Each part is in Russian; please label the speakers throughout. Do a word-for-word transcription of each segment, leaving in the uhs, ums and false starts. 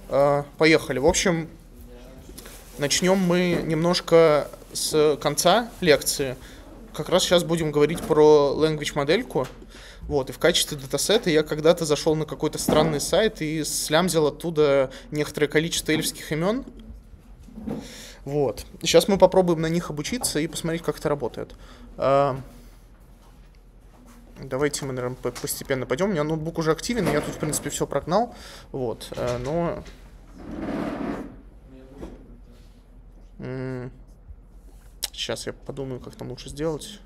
Speaker 1: Э, поехали. В общем, начнем мы немножко с конца лекции. Как раз сейчас будем говорить про language модельку. Вот, и в качестве датасета я когда-то зашел на какой-то странный сайт и слямзил оттуда некоторое количество эльфских имен. Вот. Сейчас мы попробуем на них обучиться и посмотреть, как это работает. Давайте мы, наверное, постепенно пойдем. У меня ноутбук уже активен, я тут, в принципе, все прогнал. Вот, но... Сейчас я подумаю, как там лучше сделать.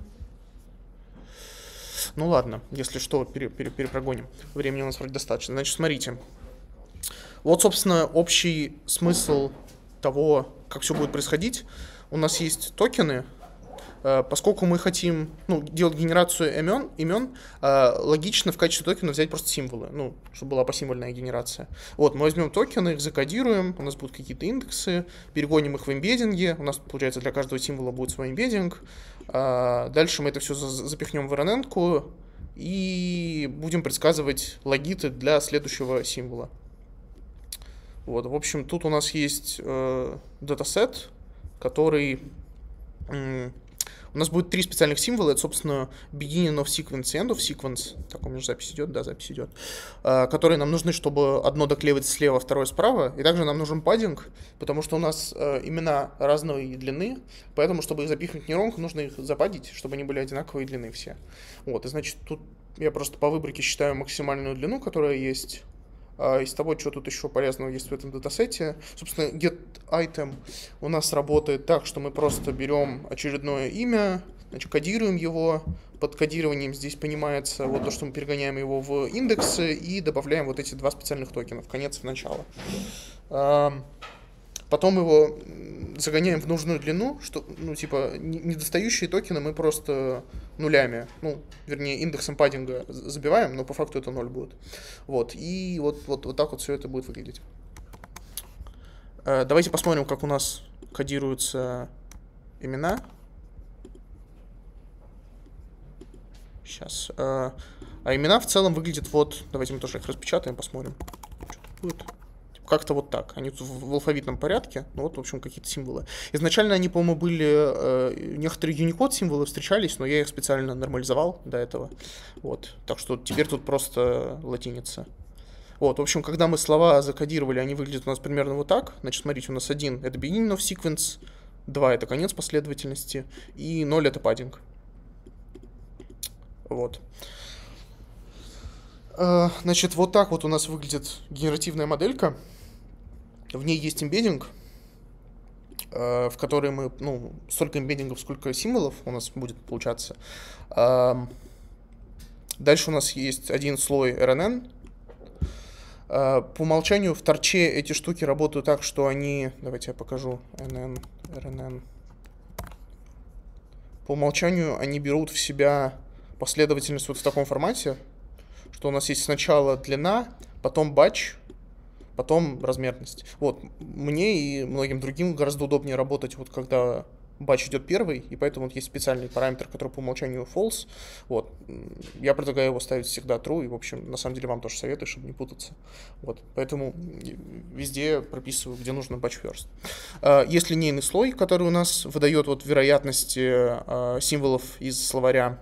Speaker 1: Ну ладно, если что, пере, пере, перепрогоним. Времени у нас вроде достаточно. Значит, смотрите. Вот, собственно, общий смысл того, как все будет происходить. У нас есть токены. Поскольку мы хотим ну, делать генерацию имен, имен, логично в качестве токена взять просто символы, ну, чтобы была посимвольная генерация. Вот, мы возьмем токены, их закодируем, у нас будут какие-то индексы, перегоним их в эмбеддинги, у нас, получается, для каждого символа будет свой эмбеддинг. Дальше мы это все запихнем в эр эн эн-ку и будем предсказывать логиты для следующего символа. Вот, в общем, тут у нас есть э, датасет, который... У нас будет три специальных символа. Это, собственно, beginning of sequence и end of sequence. Так, у меня же запись идет? Да, запись идет. Которые нам нужны, чтобы одно доклеивать слева, второе справа. И также нам нужен паддинг, потому что у нас имена разной длины. Поэтому, чтобы их запихнуть в нейронку, нужно их западдить, чтобы они были одинаковой длины все. Вот, и значит, тут я просто по выборке считаю максимальную длину, которая есть. Из того, что тут еще полезного есть в этом датасете. Собственно, getItem у нас работает так, что мы просто берем очередное имя, значит, кодируем его. Под кодированием здесь понимается вот то, что мы перегоняем его в индексы и добавляем вот эти два специальных токена в конец и в начало. Потом его загоняем в нужную длину, что, ну, типа, недостающие токены мы просто нулями, ну, вернее, индексом паддинга забиваем, но по факту это ноль будет. Вот, и вот, вот, вот так вот все это будет выглядеть. Давайте посмотрим, как у нас кодируются имена. Сейчас. А имена в целом выглядят вот, давайте мы тоже их распечатаем, посмотрим, что тут будет. Как-то вот так. Они тут в алфавитном порядке. Ну вот, в общем, какие-то символы. Изначально они, по-моему, были... Э, некоторые Unicode символы встречались, но я их специально нормализовал до этого. Вот. Так что теперь тут просто латиница. Вот, в общем, когда мы слова закодировали, они выглядят у нас примерно вот так. Значит, смотрите, у нас один — это beginning of sequence, два — это конец последовательности, и ноль — это паддинг. Вот. Э, значит, вот так вот у нас выглядит генеративная моделька. В ней есть эмбеддинг, в который мы, ну, столько эмбеддингов, сколько символов у нас будет получаться. Дальше у нас есть один слой эр эн эн. По умолчанию в торче эти штуки работают так, что они... Давайте я покажу. эн эн, эр эн эн. По умолчанию они берут в себя последовательность вот в таком формате, что у нас есть сначала длина, потом батч, потом размерность. Вот, мне и многим другим гораздо удобнее работать, вот когда батч идет первый, и поэтому вот есть специальный параметр, который по умолчанию false. Вот, я предлагаю его ставить всегда true, и, в общем, на самом деле вам тоже советую, чтобы не путаться. Вот, поэтому везде прописываю, где нужно batch first. Есть линейный слой, который у нас выдает вот вероятности символов из словаря.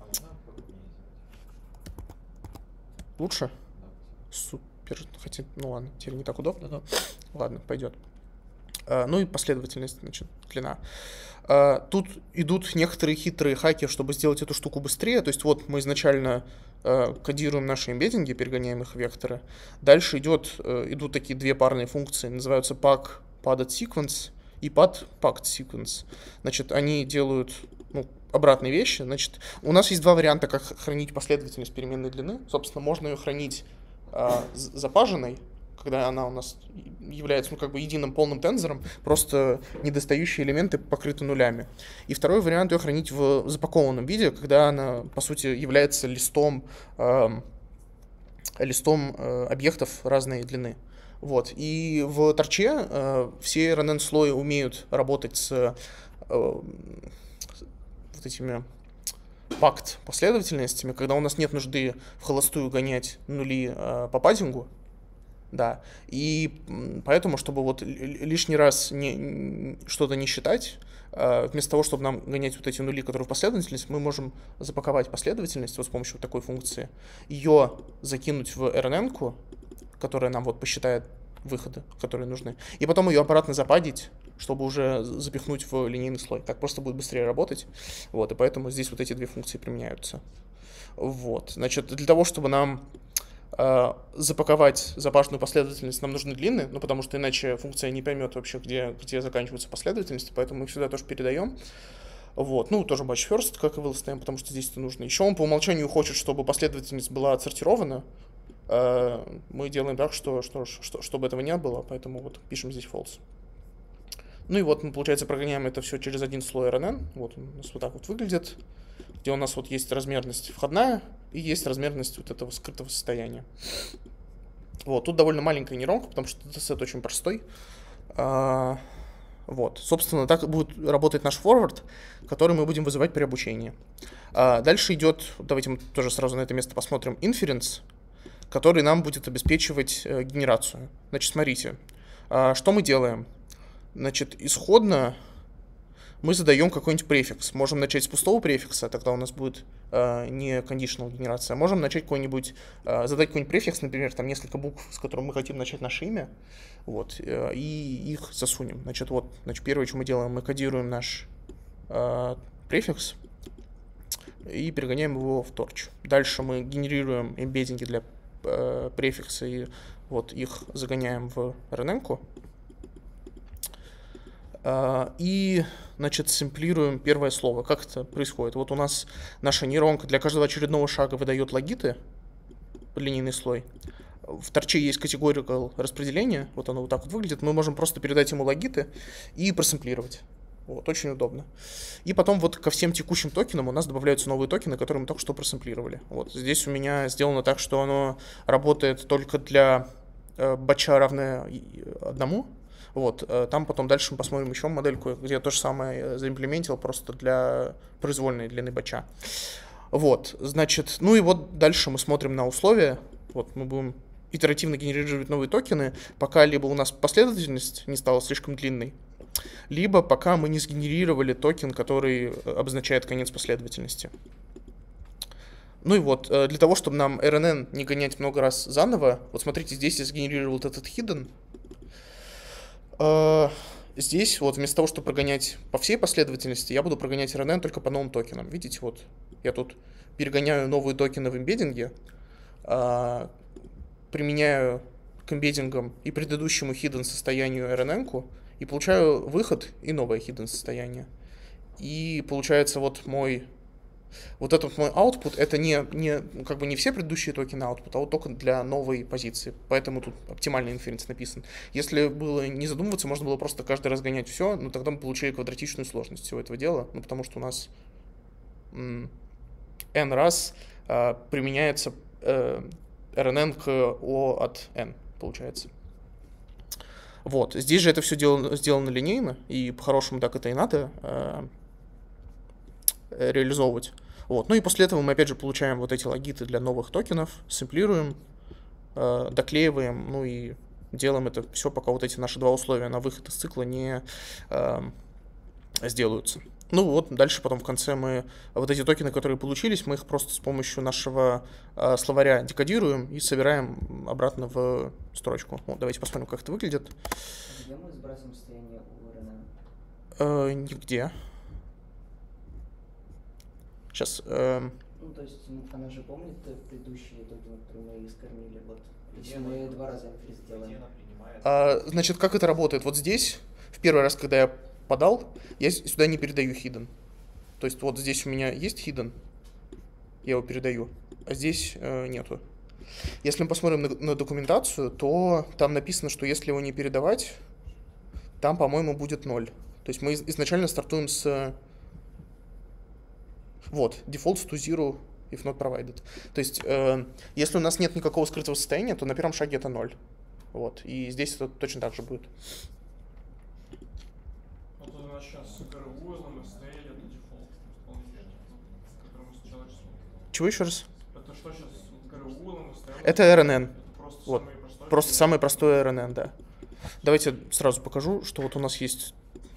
Speaker 1: Лучше? Супер. Хотя, ну ладно, теперь не так удобно, но ладно, пойдет. А, ну и последовательность, значит, длина. А, тут идут некоторые хитрые хаки, чтобы сделать эту штуку быстрее. То есть вот мы изначально а, кодируем наши эмбеддинги, перегоняем их в векторы. Дальше идет, а, идут такие две парные функции, называются pack padded sequence и pad packed sequence. Значит, они делают... Ну, обратные вещи. Значит, у нас есть два варианта, как хранить последовательность переменной длины. Собственно, можно ее хранить э, запаженной, когда она у нас является, ну, как бы единым полным тензором, просто недостающие элементы покрыты нулями. И второй вариант — ее хранить в запакованном виде, когда она, по сути, является листом, э, листом э, объектов разной длины. Вот. И в торче э, все эр эн эн-слои умеют работать с э, этими пакт последовательностями, когда у нас нет нужды в холостую гонять нули э, по паддингу. Да. И поэтому, чтобы вот лишний раз не, что-то не считать, вместо того, чтобы нам гонять вот эти нули, которые в последовательность, мы можем запаковать последовательность вот с помощью вот такой функции, ее закинуть в эр эн эн-ку, которая нам вот посчитает выходы, которые нужны, и потом ее обратно западить, чтобы уже запихнуть в линейный слой. Так просто будет быстрее работать. Вот, и поэтому здесь вот эти две функции применяются. Вот, значит, для того, чтобы нам э, запаковать запашную последовательность, нам нужны длины, ну, потому что иначе функция не поймет вообще, где, где заканчиваются последовательности, поэтому мы их сюда тоже передаем. Вот, ну, тоже batch first, как и в эл эс ти эм, потому что здесь это нужно. Еще он по умолчанию хочет, чтобы последовательность была отсортирована. Э, мы делаем так, что, что, что, чтобы этого не было, поэтому вот пишем здесь false. Ну и вот мы, получается, прогоняем это все через один слой эр эн эн. Вот он у нас вот так вот выглядит, где у нас вот есть размерность входная и есть размерность вот этого скрытого состояния. Вот, тут довольно маленькая нейронка, потому что датасет очень простой. А, вот, собственно, так будет работать наш форвард, который мы будем вызывать при обучении. А дальше идет, давайте мы тоже сразу на это место посмотрим, inference, который нам будет обеспечивать э, генерацию. Значит, смотрите, а, что мы делаем? Значит, исходно мы задаем какой-нибудь префикс. Можем начать с пустого префикса, тогда у нас будет э, не conditional генерация. Можем начать какой-нибудь, э, задать какой-нибудь префикс, например, там несколько букв, с которым мы хотим начать наше имя, вот, э, и их засунем. Значит, вот, значит, первое, что мы делаем, мы кодируем наш э, префикс и перегоняем его в torch. Дальше мы генерируем эмбеддинги для э, префикса и вот их загоняем в эр эн эн-ку. И, значит, сэмплируем первое слово. Как это происходит? Вот у нас наша нейронка для каждого очередного шага выдает логиты, линейный слой. В торче есть categorical распределение, вот оно вот так вот выглядит. Мы можем просто передать ему логиты и просэмплировать. Вот, очень удобно. И потом вот ко всем текущим токенам у нас добавляются новые токены, которые мы только что просэмплировали. Вот здесь у меня сделано так, что оно работает только для э, батча равное одному. Вот, там потом дальше мы посмотрим еще модельку, где я то же самое заимплементил просто для произвольной длины батча. Вот, значит, ну и вот дальше мы смотрим на условия. Вот мы будем итеративно генерировать новые токены, пока либо у нас последовательность не стала слишком длинной, либо пока мы не сгенерировали токен, который обозначает конец последовательности. Ну и вот, для того, чтобы нам эр эн эн не гонять много раз заново, вот смотрите, здесь я сгенерировал вот этот hidden. Здесь вот вместо того, чтобы прогонять по всей последовательности, я буду прогонять эр эн эн только по новым токенам. Видите, вот я тут перегоняю новые токены в эмбеддинге, применяю к эмбеддингам и предыдущему hidden состоянию эр эн эн-ку и получаю выход и новое hidden состояние. И получается вот мой вот этот мой output, это не, не, как бы не все предыдущие токены output, а вот только для новой позиции. Поэтому тут оптимальный инференс написан. Если было не задумываться, можно было просто каждый раз гонять все, но тогда мы получили квадратичную сложность всего этого дела, ну, потому что у нас м, n раз а, применяется а, эр эн эн к O от n, получается. Вот. Здесь же это все делано, сделано линейно, и по-хорошему так это и надо а, реализовывать. Вот. Ну и после этого мы опять же получаем вот эти логиты для новых токенов, сэмплируем, э, доклеиваем, ну и делаем это все, пока вот эти наши два условия на выход из цикла не э, сделаются. Ну вот, дальше потом в конце мы вот эти токены, которые получились, мы их просто с помощью нашего э, словаря декодируем и собираем обратно в строчку. Вот, давайте посмотрим, как это выглядит.
Speaker 2: Где мы сбрасываем состояние у эр эн эн?
Speaker 1: Э, нигде. Сейчас. Э...
Speaker 2: Ну, то есть она же помнит предыдущие токены, которые мы искормили. Вот, если мы два раза инференс делаем.
Speaker 1: А, значит, как это работает? Вот здесь, в первый раз, когда я подал, я сюда не передаю hidden. То есть вот здесь у меня есть hidden, я его передаю, а здесь э, нету. Если мы посмотрим на, на документацию, то там написано, что если его не передавать, там, по-моему, будет ноль. То есть мы изначально стартуем с... Вот, defaults to zero if not provided. То есть, э, если у нас нет никакого скрытого состояния, то на первом шаге это ноль. Вот, и здесь это точно так же будет.
Speaker 3: Вот у нас сейчас с ГРУ состояние это дефолт, который мы сначала число.
Speaker 1: Чего еще раз?
Speaker 3: Это что сейчас? ГРУ состояние?
Speaker 1: Это эр эн эн.
Speaker 3: Это просто
Speaker 1: вот.
Speaker 3: самый простой
Speaker 1: Просто самый простой эр эн эн, да. Давайте сразу покажу, что вот у нас есть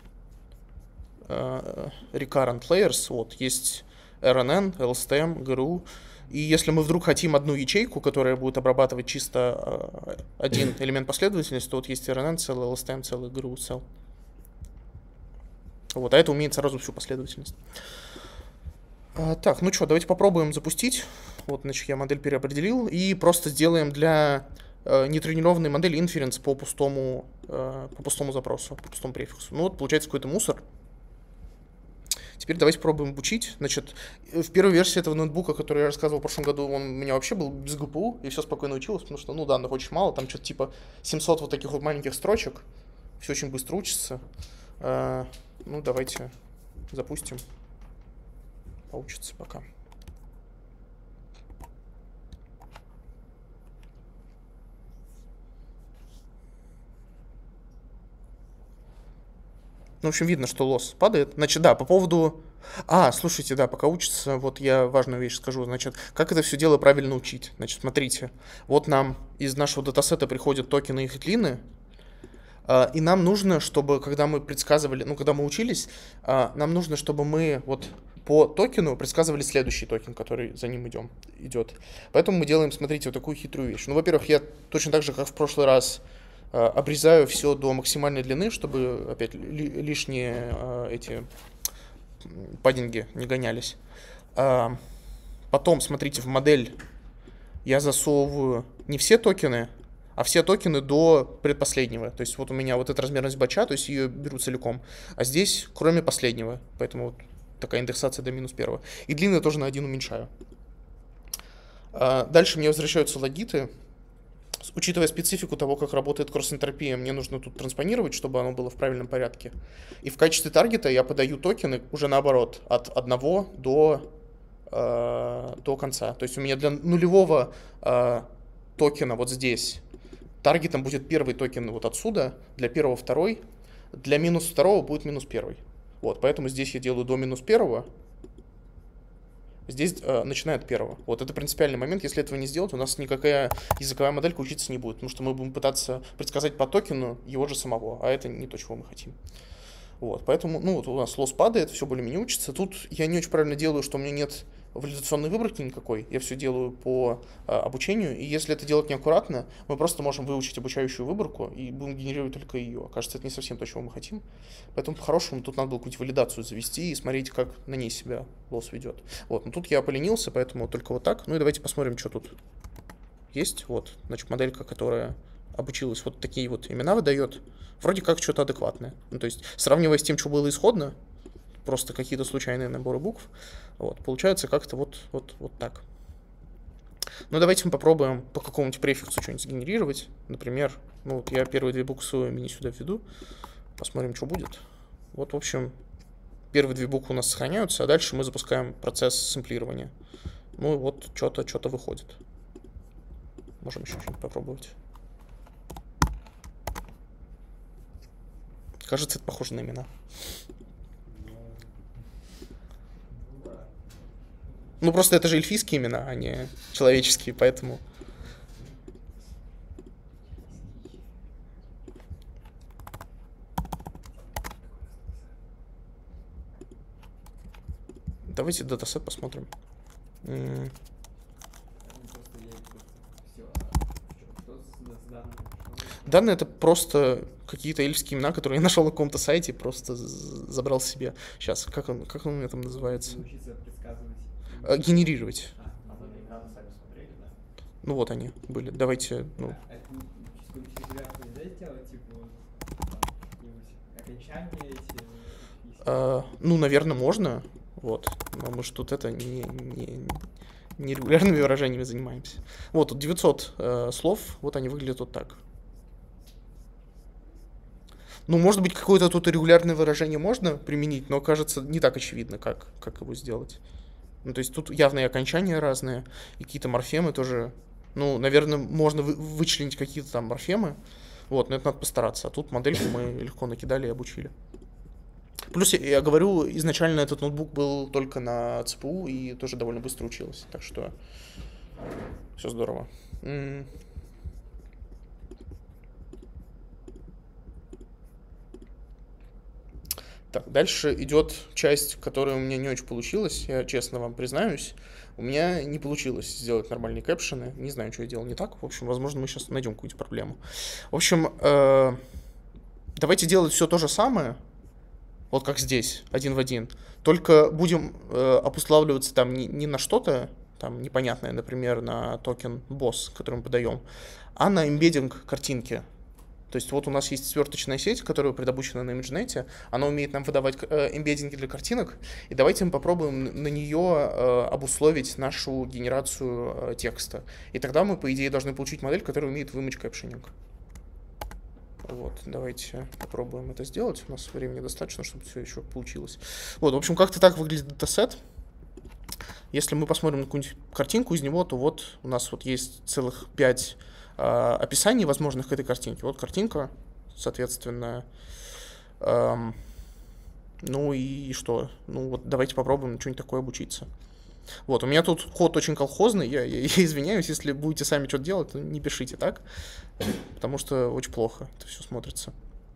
Speaker 1: uh, recurrent layers, вот, есть эр эн эн, эл эс ти эм, джи ар ю, и если мы вдруг хотим одну ячейку, которая будет обрабатывать чисто uh, один элемент последовательности, то вот есть эр эн эн, целый эл эс ти эм, целый джи ар ю, цел. Вот, а это умеет сразу всю последовательность. Uh, так, ну что, давайте попробуем запустить. Вот, значит, я модель переопределил, и просто сделаем для uh, нетренированной модели inference по пустому, uh, по пустому запросу, по пустому префиксу. Ну вот, получается какой-то мусор. Теперь давайте попробуем обучить. Значит, в первой версии этого ноутбука, который я рассказывал в прошлом году, он у меня вообще был без джи пи ю, и все спокойно училось, потому что, ну, данных очень мало, там что-то типа семьсот вот таких вот маленьких строчек, все очень быстро учится. Uh, ну, давайте запустим. Получится пока. Ну, в общем, видно, что лосс падает. Значит, да, по поводу... А, слушайте, да, пока учится, вот я важную вещь скажу. Значит, как это все дело правильно учить? Значит, смотрите, вот нам из нашего датасета приходят токены и хитлины, и нам нужно, чтобы, когда мы предсказывали, ну, когда мы учились, нам нужно, чтобы мы вот по токену предсказывали следующий токен, который за ним идем, идет. Поэтому мы делаем, смотрите, вот такую хитрую вещь. Ну, во-первых, я точно так же, как в прошлый раз, обрезаю все до максимальной длины, чтобы опять ли, лишние э, эти паддинги не гонялись. А, потом, смотрите, в модель я засовываю не все токены, а все токены до предпоследнего. То есть вот у меня вот эта размерность бача, то есть ее беру целиком. А здесь кроме последнего. Поэтому вот такая индексация до минус первого. И длинные тоже на один уменьшаю. А, дальше мне возвращаются логиты. Учитывая специфику того, как работает кросс-энтропия, мне нужно тут транспонировать, чтобы оно было в правильном порядке. И в качестве таргета я подаю токены уже наоборот, от одного до, э, до конца. То есть у меня для нулевого э, токена вот здесь таргетом будет первый токен вот отсюда, для первого второй, для минус второго будет минус первый. Вот, поэтому здесь я делаю до минус первого. Здесь э, начинает первого. Вот это принципиальный момент. Если этого не сделать, у нас никакая языковая моделька учиться не будет, потому что мы будем пытаться предсказать по токену его же самого, а это не то, чего мы хотим. Вот, поэтому, ну, вот у нас лосс падает, все более-менее учится. Тут я не очень правильно делаю, что у меня нет валидационной выборки никакой. Я все делаю по э, обучению, и если это делать неаккуратно, мы просто можем выучить обучающую выборку и будем генерировать только ее. Кажется, это не совсем то, чего мы хотим. Поэтому по-хорошему тут надо было какую-нибудь валидацию завести и смотреть, как на ней себя лосс ведет. Вот, но тут я поленился, поэтому только вот так. Ну и давайте посмотрим, что тут есть. Вот, значит, моделька, которая обучилась, вот такие вот имена выдает. Вроде как что-то адекватное. Ну, то есть, сравнивая с тем, что было исходно, просто какие-то случайные наборы букв, вот, получается как-то вот, вот, вот так. Ну, давайте мы попробуем по какому-нибудь префиксу что-нибудь сгенерировать. Например, ну, вот я первые две буквы своего имени сюда введу. Посмотрим, что будет. Вот, в общем, первые две буквы у нас сохраняются, а дальше мы запускаем процесс сэмплирования. Ну, и вот что-то, что-то выходит. Можем еще что-нибудь попробовать. Кажется, это похоже на имена. Ну, просто это же эльфийские имена, а не человеческие, поэтому... Давайте датасет посмотрим. Данные — это просто какие-то эльфские имена, которые я нашел на каком-то сайте, просто забрал себе. Сейчас, как он, как он у меня там называется? А, генерировать.
Speaker 4: А, а вы экраны сами смотрели, да?
Speaker 1: Ну вот они были. Давайте, ну...
Speaker 4: А это чисто регулярно нельзя сделать, типа, там, окончания эти?
Speaker 1: А, ну, наверное, можно. Вот. Но мы же тут это не, не, не регулярными выражениями занимаемся. Вот, тут девятьсот э, слов, вот они выглядят вот так. Ну, может быть, какое-то тут регулярное выражение можно применить, но кажется не так очевидно, как, как его сделать. Ну, то есть тут явные окончания разные, и какие-то морфемы тоже. Ну, наверное, можно вы, вычленить какие-то там морфемы, вот, но это надо постараться. А тут модельку мы легко накидали и обучили. Плюс, я, я говорю, изначально этот ноутбук был только на ЦПУ и тоже довольно быстро учился, так что все здорово. М-м. Так, дальше идет часть, которая у меня не очень получилась, я честно вам признаюсь. У меня не получилось сделать нормальные кэпшены. Не знаю, что я делал не так. В общем, возможно, мы сейчас найдем какую-то проблему. В общем, э, давайте делать все то же самое, вот как здесь, один в один. Только будем э, обуславливаться там не, не на что-то там непонятное, например, на токен босс, который мы подаем, а на эмбеддинг картинки. То есть вот у нас есть сверточная сеть, которая предобучена на ImageNet, она умеет нам выдавать э, эмбеддинги для картинок, и давайте мы попробуем на нее э, обусловить нашу генерацию э, текста. И тогда мы, по идее, должны получить модель, которая умеет в image captioning. Вот, давайте попробуем это сделать. У нас времени достаточно, чтобы все еще получилось. Вот, в общем, как-то так выглядит датасет. Если мы посмотрим на какую-нибудь картинку из него, то вот у нас вот есть целых пять описаний возможных к этой картинке. Вот картинка, соответственно. Эм, ну и что? Ну вот давайте попробуем на что-нибудь такое обучиться. Вот, у меня тут код очень колхозный, я, я, я извиняюсь, если будете сами что-то делать, то не пишите так, потому что очень плохо это все смотрится.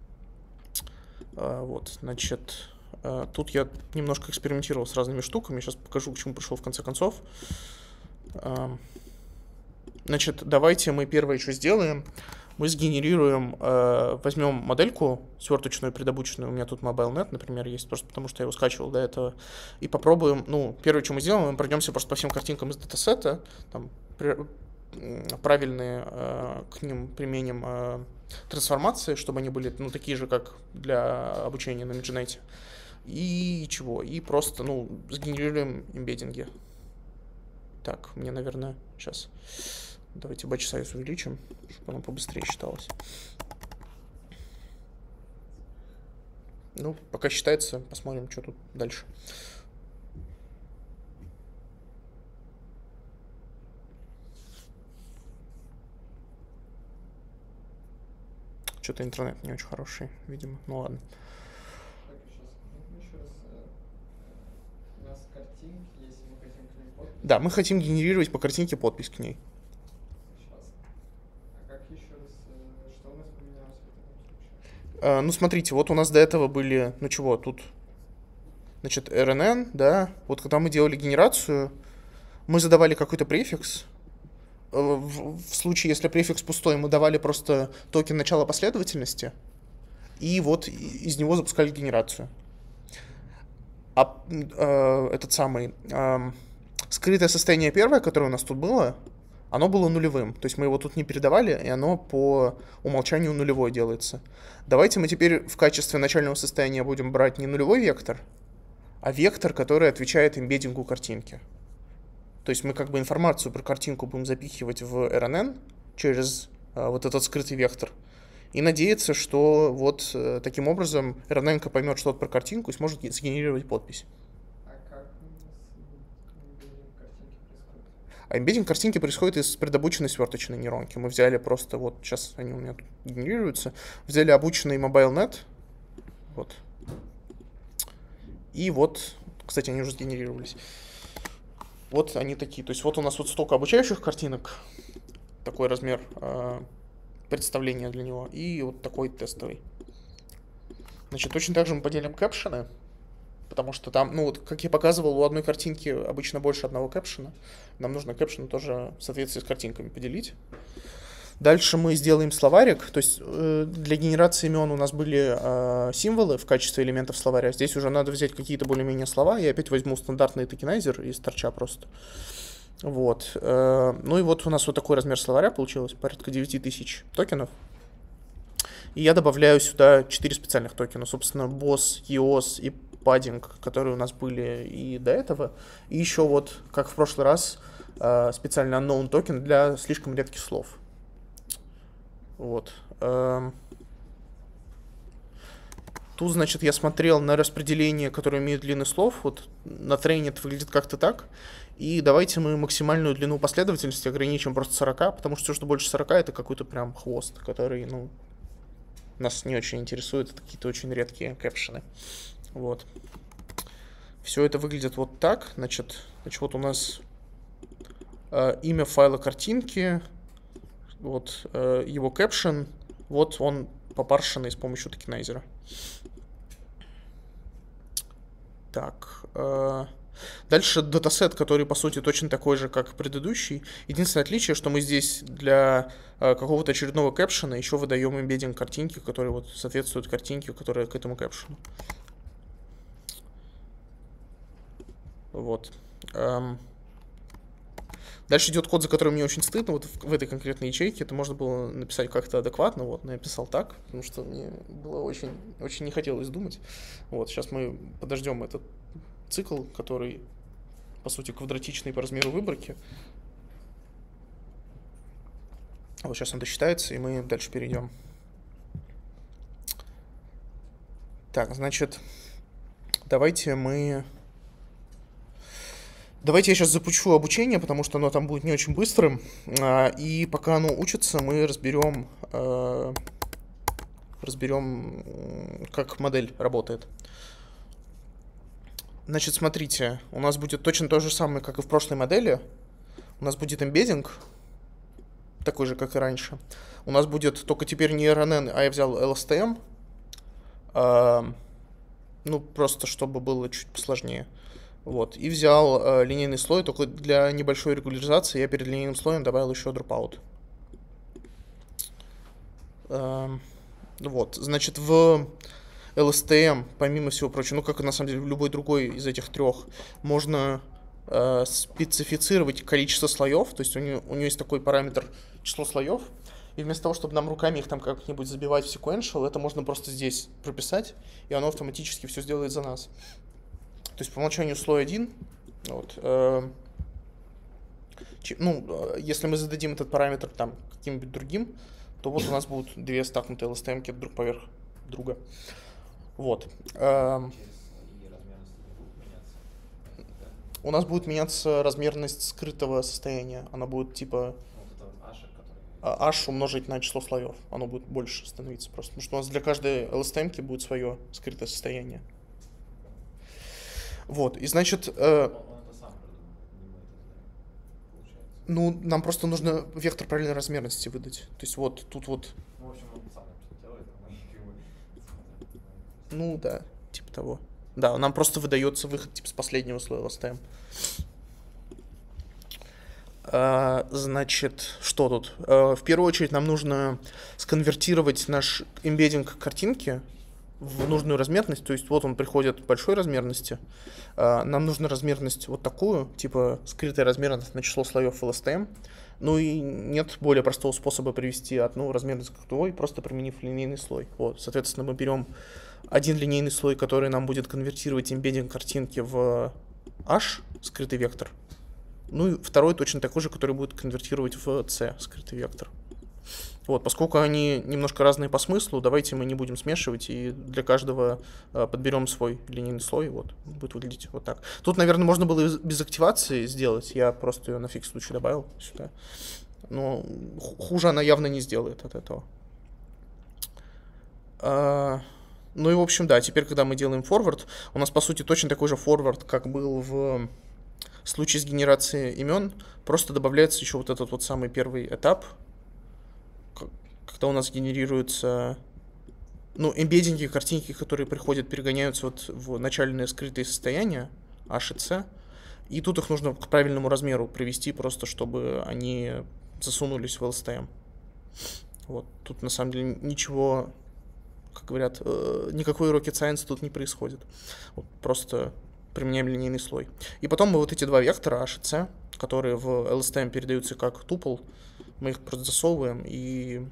Speaker 1: А, вот, значит, а, тут я немножко экспериментировал с разными штуками, сейчас покажу, к чему пришел в конце концов. А, Значит, давайте мы первое что сделаем. Мы сгенерируем, э, возьмем модельку сверточную, предобученную. У меня тут MobileNet, например, есть, просто потому что я его скачивал до этого. И попробуем, ну, первое, что мы сделаем, мы пройдемся просто по всем картинкам из датасета, там, при, правильные э, к ним применим э, трансформации, чтобы они были, ну, такие же, как для обучения на ImageNet. И чего? И просто, ну, сгенерируем эмбеддинги. Так, мне, наверное, сейчас... Давайте batch size увеличим, чтобы оно побыстрее считалось. Ну, пока считается, посмотрим, что тут дальше. Что-то интернет не очень хороший, видимо. Ну ладно.
Speaker 4: Так, сейчас, ну, еще раз. У нас картинки, если мы хотим к ним подпись.
Speaker 1: Да, мы хотим генерировать по картинке подпись к ней.
Speaker 4: Что у нас поменялось в этом случае?
Speaker 1: Uh, ну, смотрите, вот у нас до этого были, ну чего, тут, значит, эр эн эн, да, вот когда мы делали генерацию, мы задавали какой-то префикс, в, в случае, если префикс пустой, мы давали просто токен начала последовательности, и вот из него запускали генерацию. А uh, этот самый, uh, скрытое состояние первое, которое у нас тут было, оно было нулевым, то есть мы его тут не передавали, и оно по умолчанию нулевое делается. Давайте мы теперь в качестве начального состояния будем брать не нулевой вектор, а вектор, который отвечает эмбеддингу картинки. То есть мы как бы информацию про картинку будем запихивать в эр эн эн через а, вот этот скрытый вектор, и надеяться, что вот а, таким образом эр эн эн поймет что-то про картинку и сможет сгенерировать подпись. А эмбеддинг картинки происходит из предобученной сверточной нейронки. Мы взяли просто, вот сейчас они у меня тут генерируются, взяли обученный MobileNet, вот, и вот, кстати, они уже сгенерировались. Вот они такие, то есть вот у нас вот столько обучающих картинок, такой размер э, представления для него, и вот такой тестовый. Значит, точно так же мы поделим кэпшены, потому что там, ну вот, как я показывал, у одной картинки обычно больше одного кэпшена. Нам нужно кэпшен тоже в соответствии с картинками поделить. Дальше мы сделаем словарик. То есть э, для генерации имен у нас были э, символы в качестве элементов словаря. Здесь уже надо взять какие-то более-менее слова. Я опять возьму стандартный токенайзер из торча просто. Вот. Э, ну и вот у нас вот такой размер словаря получилось. Порядка девять тысяч токенов. И я добавляю сюда четыре специальных токена. Собственно, босс, и о эс и паддинг, которые у нас были и до этого. И еще вот, как в прошлый раз, специально unknown токен для слишком редких слов. Вот. Тут, значит, я смотрел на распределение, которое имеет длины слов. Вот на трейне это выглядит как-то так. И давайте мы максимальную длину последовательности ограничим просто сорока, потому что все, что больше сорока, это какой-то прям хвост, который, ну, нас не очень интересует. Это какие-то очень редкие кэпшены. Вот. Все это выглядит вот так. Значит, значит вот у нас э, имя файла картинки, вот э, его кэпшен, вот он попаршенный с помощью токенайзера. Так. Э, дальше датасет, который, по сути, точно такой же, как предыдущий. Единственное отличие, что мы здесь для э, какого-то очередного кэпшена еще выдаем эмбеддинг картинки, который вот соответствует картинке, которая к этому кэпшену. Вот. Эм. Дальше идет код, за который мне очень стыдно. Вот в, в этой конкретной ячейке это можно было написать как-то адекватно. Вот, но я писал так, потому что мне было очень, очень не хотелось думать. Вот, сейчас мы подождем этот цикл, который, по сути, квадратичный по размеру выборки. Вот сейчас он досчитается, и мы дальше перейдем. Так, значит, давайте мы... Давайте я сейчас запущу обучение, потому что оно там будет не очень быстрым. И пока оно учится, мы разберем, разберем, как модель работает. Значит, смотрите, у нас будет точно то же самое, как и в прошлой модели. У нас будет эмбеддинг, такой же, как и раньше. У нас будет только теперь не эр эн эн, а я взял эл эс ти эм. Ну, просто чтобы было чуть посложнее. Вот, и взял э, линейный слой, только для небольшой регуляризации я перед линейным слоем добавил еще dropout. Э, вот, значит, в эл эс ти эм, помимо всего прочего, ну, как и на самом деле в любой другой из этих трех, можно э, специфицировать количество слоев, то есть у нее, у нее есть такой параметр число слоев, и вместо того, чтобы нам руками их там как-нибудь забивать в sequential, это можно просто здесь прописать, и оно автоматически все сделает за нас. То есть по умолчанию слой один, вот, э, че, ну, если мы зададим этот параметр там каким-нибудь другим, то вот у нас будут две стакнутые эл эс ти эм-ки друг поверх друга. Вот. Э, у нас будет меняться размерность скрытого состояния. Она будет типа h умножить на число слоев. Оно будет больше становиться просто. Потому что у нас для каждой эл эс ти эм-ки будет свое скрытое состояние. Вот, и значит, э, ну, нам просто нужно вектор правильной размерности выдать. То есть вот тут вот.
Speaker 5: В общем, он сам что делает, а мы его...
Speaker 1: Ну да, типа того. Да, нам просто выдается выход типа с последнего слоя эл эс ти эм. А, значит, что тут? А, в первую очередь нам нужно сконвертировать наш эмбеддинг картинки в нужную размерность, то есть вот он приходит большой размерности, нам нужна размерность вот такую, типа скрытая размерность на число слоев эл эс ти эм, ну и нет более простого способа привести одну размерность к другой, просто применив линейный слой. Вот, соответственно, мы берем один линейный слой, который нам будет конвертировать эмбеддинг картинки в h, скрытый вектор, ну и второй точно такой же, который будет конвертировать в c, скрытый вектор. Вот, поскольку они немножко разные по смыслу, давайте мы не будем смешивать и для каждого э, подберем свой линейный слой. Вот, будет выглядеть вот так. Тут, наверное, можно было без активации сделать. Я просто ее на всякий случай добавил сюда. Но хуже она явно не сделает от этого. А, ну и, в общем, да, теперь, когда мы делаем forward, у нас, по сути, точно такой же forward, как был в случае с генерацией имен. Просто добавляется еще вот этот вот самый первый этап, когда у нас генерируются, ну, эмбеддинги, картинки, которые приходят, перегоняются вот в начальные скрытые состояния, h и c, и тут их нужно к правильному размеру привести, просто чтобы они засунулись в эл эс ти эм. Вот, тут на самом деле ничего, как говорят, никакой rocket science тут не происходит. Вот, просто применяем линейный слой. И потом мы вот эти два вектора, h и c, которые в эл эс ти эм передаются как tuple, мы их просто засовываем, и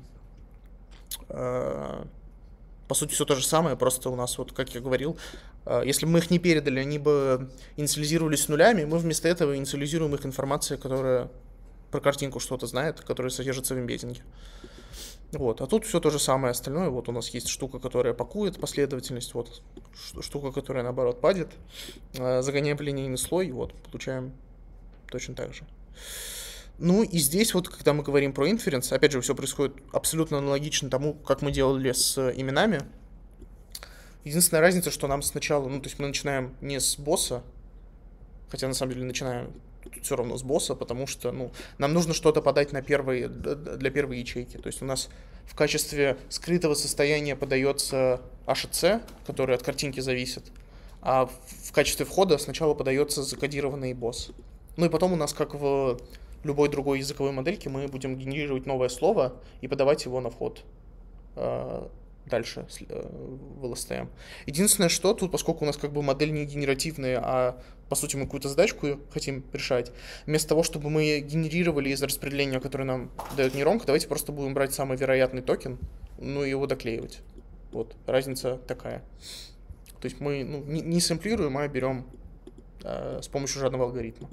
Speaker 1: э, по сути все то же самое, просто у нас, вот как я говорил, э, если бы мы их не передали, они бы инициализировались нулями, мы вместо этого инициализируем их информацией, которая про картинку что-то знает, которая содержится в эмбеддинге. Вот. А тут все то же самое остальное. Вот у нас есть штука, которая пакует последовательность, вот штука, которая наоборот падет. Э, загоняем в линейный слой, вот, получаем точно так же. Ну и здесь вот, когда мы говорим про inference, опять же, все происходит абсолютно аналогично тому, как мы делали с именами. Единственная разница, что нам сначала, ну то есть мы начинаем не с босса, хотя на самом деле начинаем все равно с босса, потому что, ну, нам нужно что-то подать на первые, для первой ячейки. То есть у нас в качестве скрытого состояния подается h и c, который от картинки зависит, а в качестве входа сначала подается закодированный босс. Ну и потом у нас, как в любой другой языковой модельке, мы будем генерировать новое слово и подавать его на вход э, дальше э, в эл эс ти эм. Единственное, что тут, поскольку у нас как бы модель не генеративная, а по сути мы какую-то задачку хотим решать, вместо того, чтобы мы генерировали из распределения, которое нам дает нейронка, давайте просто будем брать самый вероятный токен, ну и его доклеивать. Вот, разница такая. То есть мы ну, не, не сэмплируем, а берем э, с помощью жадного алгоритма.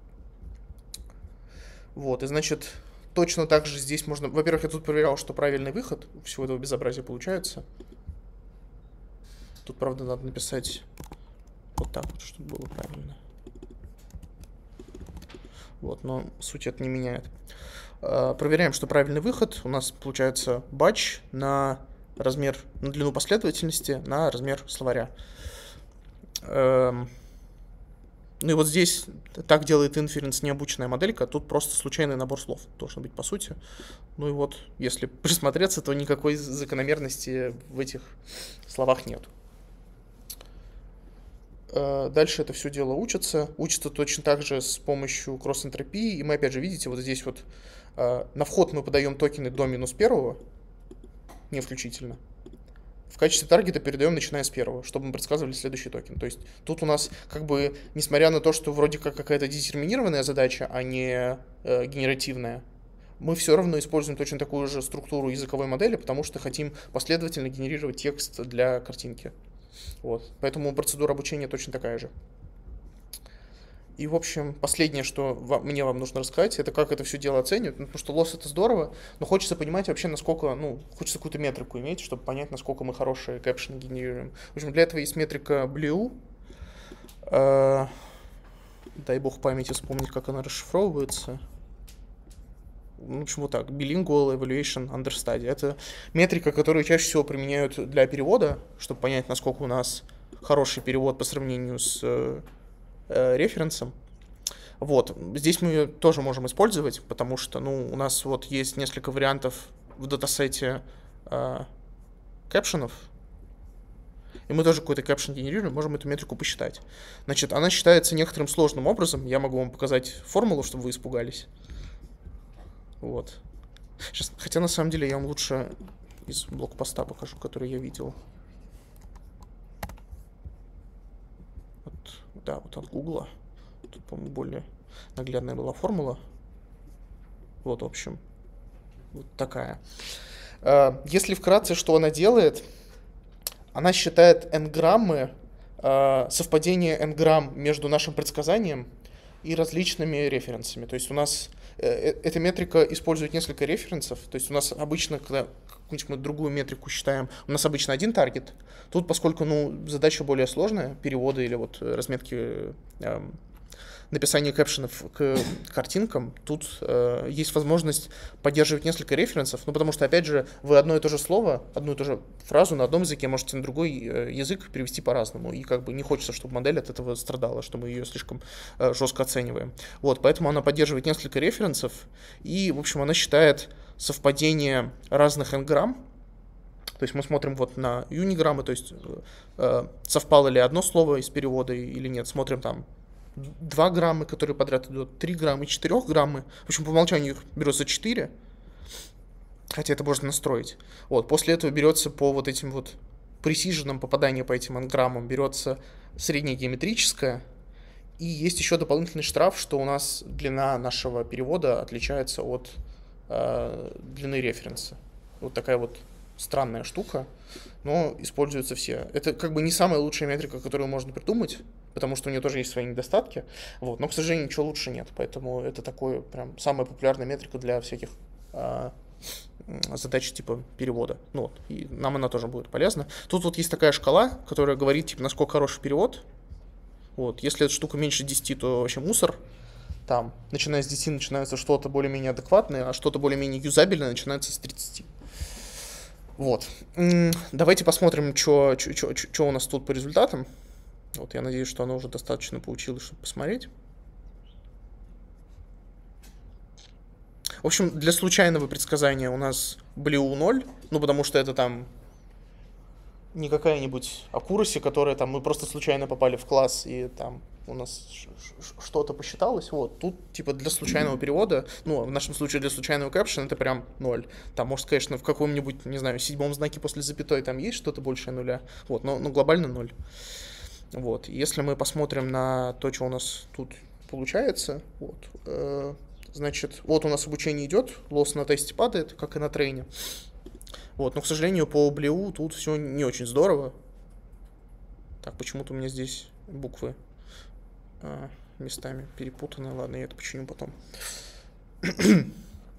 Speaker 1: Вот, и значит, точно так же здесь можно... Во-первых, я тут проверял, что правильный выход всего этого безобразия получается. Тут, правда, надо написать вот так вот, чтобы было правильно. Вот, но суть это не меняет. Э, проверяем, что правильный выход. У нас получается батч на размер, на длину последовательности, на размер словаря. Эм... Ну и вот здесь так делает inference необученная моделька, тут просто случайный набор слов должен быть по сути. Ну и вот, если присмотреться, то никакой закономерности в этих словах нет. Дальше это все дело учится. Учится точно так же с помощью кросс-энтропии. И мы опять же, видите, вот здесь вот на вход мы подаем токены до минус первого, не включительно. В качестве таргета передаем, начиная с первого, чтобы мы предсказывали следующий токен. То есть тут у нас, как бы, несмотря на то, что вроде как какая-то детерминированная задача, а не э, генеративная, мы все равно используем точно такую же структуру языковой модели, потому что хотим последовательно генерировать текст для картинки. Вот. Поэтому процедура обучения точно такая же. И, в общем, последнее, что вам, мне вам нужно рассказать, это как это все дело оценивать. Ну, потому что лосс это здорово, но хочется понимать вообще, насколько, ну, хочется какую-то метрику иметь, чтобы понять, насколько мы хорошие кэпшены генерируем. В общем, для этого есть метрика блю. Э, дай бог памяти вспомнить, как она расшифровывается. В общем, вот так. Bilingual Evaluation Understudy. Это метрика, которую чаще всего применяют для перевода, чтобы понять, насколько у нас хороший перевод по сравнению с референсом. Вот. Здесь мы ее тоже можем использовать, потому что, ну, у нас вот есть несколько вариантов в датасете э, кэпшенов, и мы тоже какой-то кэпшен генерируем, можем эту метрику посчитать. Значит, она считается некоторым сложным образом. Я могу вам показать формулу, чтобы вы испугались. Вот. Сейчас, хотя на самом деле я вам лучше из блокпоста покажу, который я видел. Да, вот от Гугла. Тут, по-моему, более наглядная была формула. Вот, в общем, вот такая. Если вкратце, что она делает, она считает n-граммы, совпадение n-грамм между нашим предсказанием и различными референсами. То есть у нас эта метрика использует несколько референсов. То есть у нас обычно, когда какую-нибудь мы другую метрику считаем, у нас обычно один таргет. Тут, поскольку ну, задача более сложная, переводы или вот разметки, э, написания кэпшенов к картинкам, тут э, есть возможность поддерживать несколько референсов, ну потому что, опять же, вы одно и то же слово, одну и ту же фразу на одном языке можете на другой э, язык перевести по-разному, и как бы не хочется, чтобы модель от этого страдала, что мы ее слишком э, жестко оцениваем. Вот, поэтому она поддерживает несколько референсов, и, в общем, она считает совпадение разных n-грамм. То есть мы смотрим вот на юниграммы, то есть э, совпало ли одно слово из перевода или нет. Смотрим там два грамма, которые подряд идут, три грамма и четыре грамма. В общем, по умолчанию их берется четыре, хотя это можно настроить. Вот, после этого берется по вот этим вот пресиженам попадания по этим n-граммам, берется среднее геометрическое. И есть еще дополнительный штраф, что у нас длина нашего перевода отличается от э, длины референса. Вот такая вот странная штука, но используются все. Это как бы не самая лучшая метрика, которую можно придумать, потому что у нее тоже есть свои недостатки, вот, но, к сожалению, ничего лучше нет, поэтому это такое прям самая популярная метрика для всяких а, задач типа перевода, ну вот, и нам она тоже будет полезна. Тут вот есть такая шкала, которая говорит, типа, насколько хороший перевод, вот, если эта штука меньше десяти, то вообще мусор, там, начиная с десяти начинается что-то более-менее адекватное, а что-то более-менее юзабельное начинается с тридцати. Вот. Давайте посмотрим, что у нас тут по результатам. Вот, я надеюсь, что оно уже достаточно получилось, чтобы посмотреть. В общем, для случайного предсказания у нас блю ноль, ну, потому что это там не какая-нибудь accuracy, которая там мы просто случайно попали в класс и там у нас что-то посчиталось. Вот, тут типа для случайного перевода, ну, в нашем случае для случайного caption это прям ноль. Там, может, конечно, в каком-нибудь, не знаю, седьмом знаке после запятой там есть что-то большее нуля, вот, но, но глобально ноль. Вот, если мы посмотрим на то, что у нас тут получается, вот, э, значит, вот у нас обучение идет, лосс на тесте падает, как и на трейне. Вот, но, к сожалению, по блю тут все не очень здорово. Так, почему-то у меня здесь буквы а, местами перепутаны. Ладно, я это починю потом. В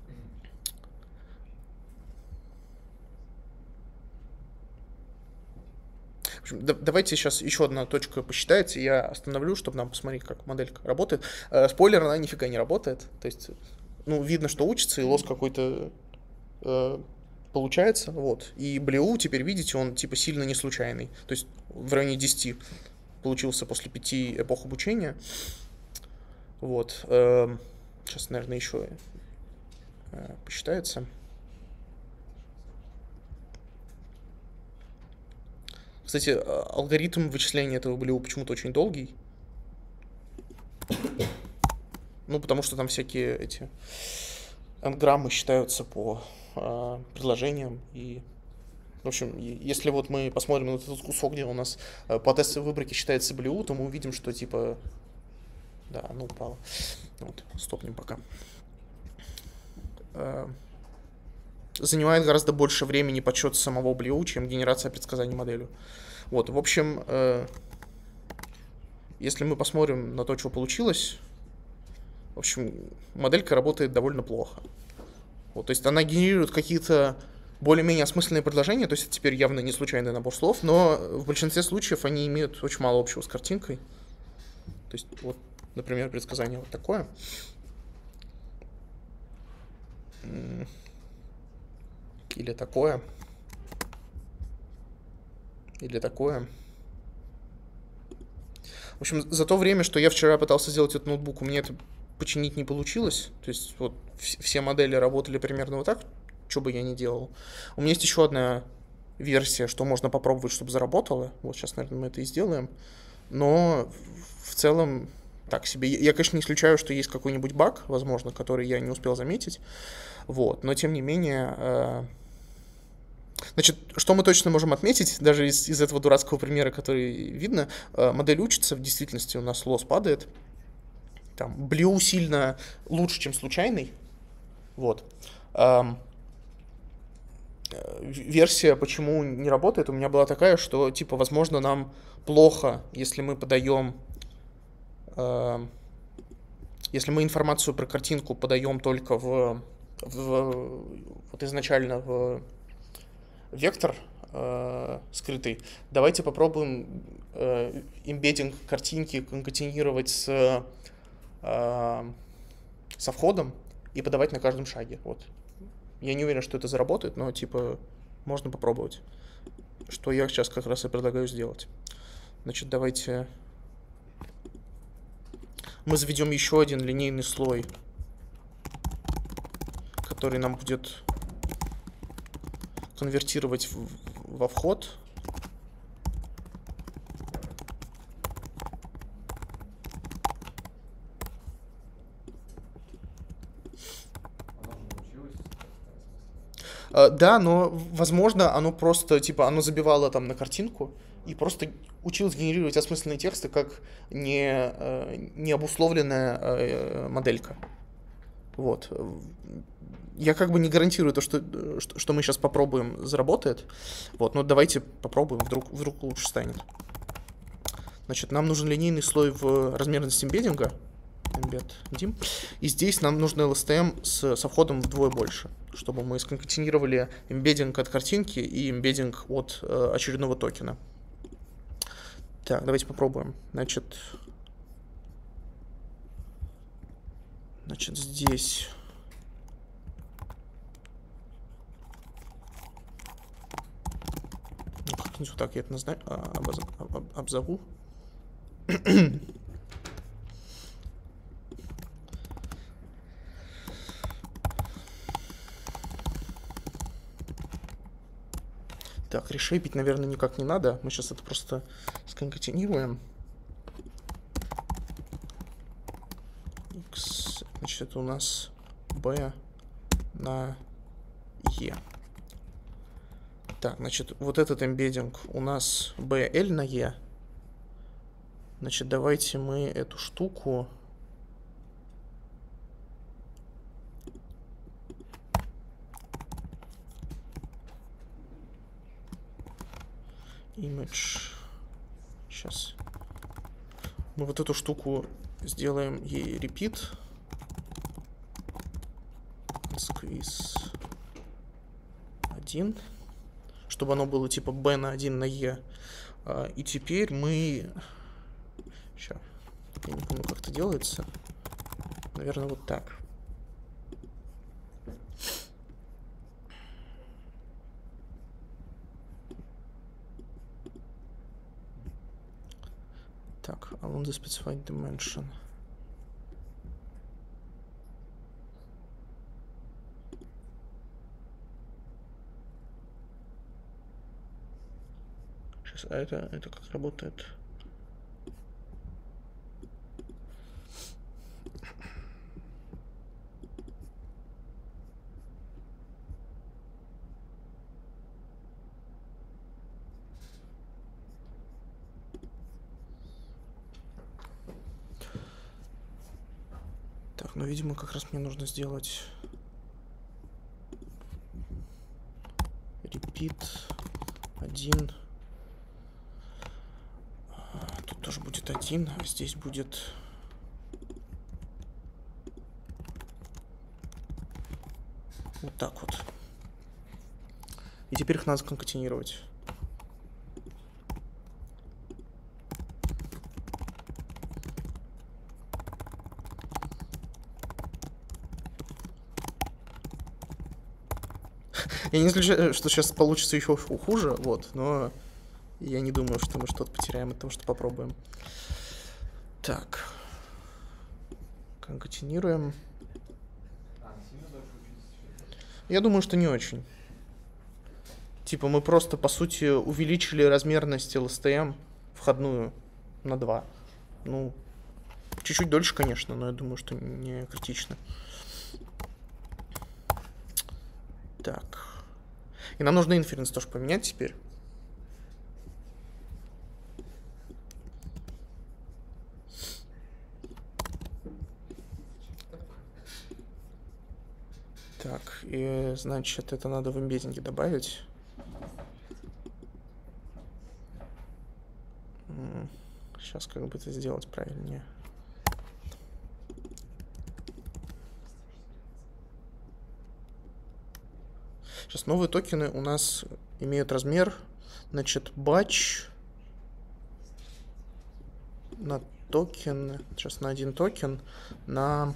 Speaker 1: общем, да, давайте сейчас еще одна точка посчитается. Я остановлю, чтобы нам посмотреть, как моделька работает. Э, спойлер, она нифига не работает. То есть, ну, видно, что учится, и лосс какой-то э, получается. Вот. И блю, теперь видите, он типа сильно не случайный. То есть в районе десяти получился после пяти эпох обучения. Вот. Э, сейчас, наверное, еще э, посчитается. Кстати, алгоритм вычисления этого блю почему-то очень долгий. Ну, потому что там всякие эти энграммы считаются по э, предложениям. И, в общем, если вот мы посмотрим на этот кусок, где у нас э, по тестовой выборке считается блю, то мы увидим, что типа... Да, оно упало. Вот, стопнем пока. Э, занимает гораздо больше времени подсчет самого блю, чем генерация предсказаний моделью. Вот, в общем, э, если мы посмотрим на то, что получилось, в общем, моделька работает довольно плохо. Вот, то есть она генерирует какие-то более-менее осмысленные предложения, то есть это теперь явно не случайный набор слов, но в большинстве случаев они имеют очень мало общего с картинкой. То есть, вот, например, предсказание вот такое. Или такое. Или такое. В общем, за то время, что я вчера пытался сделать этот ноутбук, у меня это починить не получилось. То есть вот все модели работали примерно вот так, что бы я ни делал. У меня есть еще одна версия, что можно попробовать, чтобы заработало. Вот сейчас, наверное, мы это и сделаем. Но в целом так себе. Я, конечно, не исключаю, что есть какой-нибудь баг, возможно, который я не успел заметить. Вот. Но, тем не менее... Э... Значит, что мы точно можем отметить, даже из, из этого дурацкого примера, который видно, э, модель учится, в действительности у нас лосс падает. Там, блю сильно лучше, чем случайный. Вот. Эм, версия, почему не работает, у меня была такая, что, типа, возможно, нам плохо, если мы подаем, э, если мы информацию про картинку подаем только в, в вот изначально в вектор э, скрытый. Давайте попробуем э, эмбеддинг картинки конкатенировать с э, со входом и подавать на каждом шаге. Вот. Я не уверен, что это заработает, но типа можно попробовать. Что я сейчас как раз и предлагаю сделать. Значит, давайте мы заведем еще один линейный слой, который нам будет конвертировать в, во вход. Uh, да, но, возможно, оно просто, типа, оно забивало там на картинку и просто училось генерировать осмысленные тексты как не, uh, не обусловленная uh, моделька. Вот. Я как бы не гарантирую то, что, что, что мы сейчас попробуем, заработает. Вот, но давайте попробуем, вдруг, вдруг лучше станет. Значит, нам нужен линейный слой в размерности эмбеддинга. Embed dim. И здесь нам нужно эл эс ти эм с, со входом вдвое больше, чтобы мы сконкатенировали эмбеддинг от картинки и эмбеддинг от э, очередного токена. Так, давайте попробуем. Значит, значит здесь... Вот так я это назна... обзову. Так. Так, решейпить, наверное, никак не надо. Мы сейчас это просто сконкатинируем. X, значит, это у нас B на E. Так, значит, вот этот эмбеддинг у нас би эл на E. Значит, давайте мы эту штуку... Image. Сейчас. Мы вот эту штуку сделаем ей repeat. Squeeze один. Чтобы оно было типа b на один на e. А, и теперь мы... Сейчас. Я не помню, как это делается. Наверное, вот так. Так, along the specified dimension. Сейчас, а это, это как работает? Так, ну, видимо, как раз мне нужно сделать repeat один. Тут тоже будет один, а здесь будет... Вот так вот. И теперь их надо конкатинировать. Я не исключаю, что сейчас получится еще хуже, вот, но я не думаю, что мы что-то потеряем от того, что попробуем. Так. Конкатинируем. Я думаю, что не очень. Типа мы просто, по сути, увеличили размерность эл эс ти эм входную на два. Ну, чуть-чуть дольше, конечно, но я думаю, что не критично. Так. И нам нужно inference тоже поменять теперь. Так, и значит, это надо в эмбеддинге добавить. Сейчас как бы это сделать правильнее. Сейчас новые токены у нас имеют размер, значит, batch на токен, сейчас на один токен, на,